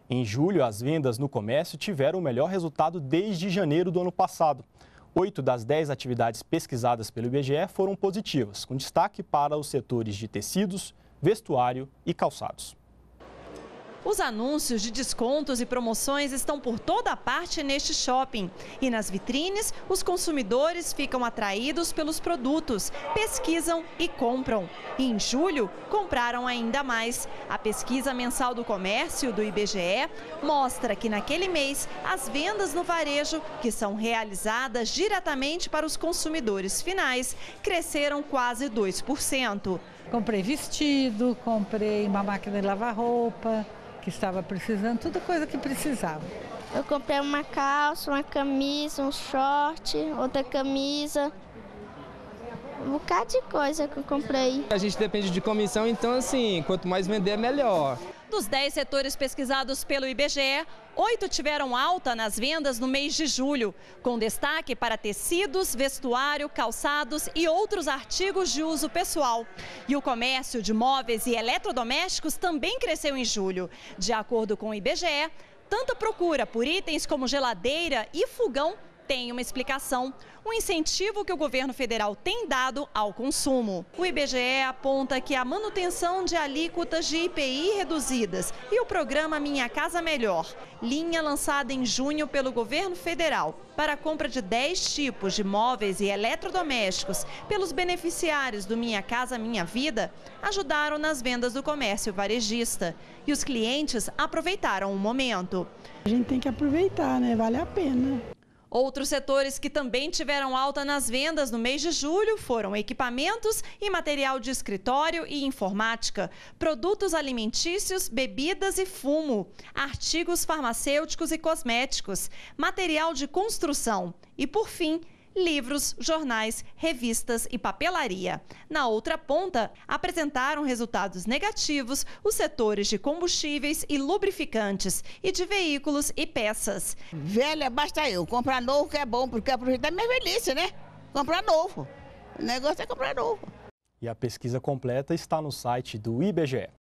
Em julho, as vendas no comércio tiveram o melhor resultado desde janeiro do ano passado. 8 das 10 atividades pesquisadas pelo IBGE foram positivas, com destaque para os setores de tecidos, vestuário e calçados. Os anúncios de descontos e promoções estão por toda parte neste shopping. E nas vitrines, os consumidores ficam atraídos pelos produtos, pesquisam e compram. E em julho, compraram ainda mais. A pesquisa mensal do comércio do IBGE mostra que naquele mês, as vendas no varejo, que são realizadas diretamente para os consumidores finais, cresceram quase 2%. Comprei vestido, comprei uma máquina de lavar roupa, que estava precisando, tudo coisa que precisava. Eu comprei uma calça, uma camisa, um short, outra camisa, um bocado de coisa que eu comprei. A gente depende de comissão, então assim, quanto mais vender, melhor. Dos 10 setores pesquisados pelo IBGE, 8 tiveram alta nas vendas no mês de julho, com destaque para tecidos, vestuário, calçados e outros artigos de uso pessoal. E o comércio de móveis e eletrodomésticos também cresceu em julho. De acordo com o IBGE, tanta procura por itens como geladeira e fogão tem uma explicação: um incentivo que o governo federal tem dado ao consumo. O IBGE aponta que a manutenção de alíquotas de IPI reduzidas e o programa Minha Casa Melhor, linha lançada em junho pelo governo federal para a compra de 10 tipos de móveis e eletrodomésticos pelos beneficiários do Minha Casa Minha Vida, ajudaram nas vendas do comércio varejista. E os clientes aproveitaram o momento. A gente tem que aproveitar, né? Vale a pena. Outros setores que também tiveram alta nas vendas no mês de julho foram equipamentos e material de escritório e informática, produtos alimentícios, bebidas e fumo, artigos farmacêuticos e cosméticos, material de construção e, por fim, livros, jornais, revistas e papelaria. Na outra ponta, apresentaram resultados negativos os setores de combustíveis e lubrificantes e de veículos e peças. Velha, basta eu. Comprar novo que é bom, porque aproveitar minha velhice, né? Comprar novo. O negócio é comprar novo. E a pesquisa completa está no site do IBGE.